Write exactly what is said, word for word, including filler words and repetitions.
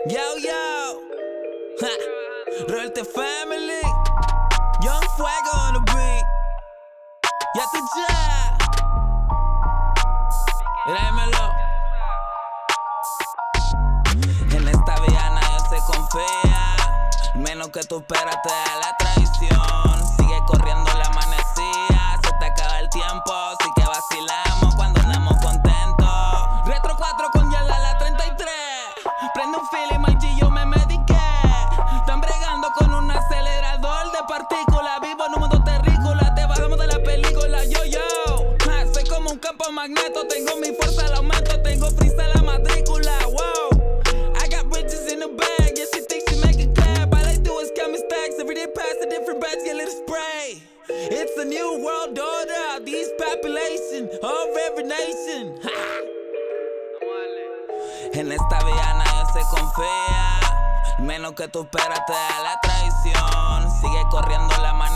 Yo, yo, ha. Royalty Family, Young Fuego on the beat. Ya te ya. Dímelo. En esta vida nadie se confía, menos que tú esperas te da la traición. Sigue corriendo la amanecida, se te acaba el tiempo, sí que vacilamos cuando andamos contentos. Retro cuatro con Yala la treinta y tres. Prende un feeling, my G, yo me mediqué. Están bregando con un acelerador de partículas. Vivo en un mundo terrícola, te bajamos de la película. Yo, yo, ah, soy como un campo magneto. Tengo mi fuerza al aumento, tengo freestyle la matrícula. Wow, I got riches in the bag. Yeah, she thinks she make a clap. All I do is count my stacks. Every day pass a different batch, get a little spray. It's a new world order. These population of every nation. Ha. En esta vida nadie se confía, menos que tú esperas te da la traición. Sigue corriendo la mano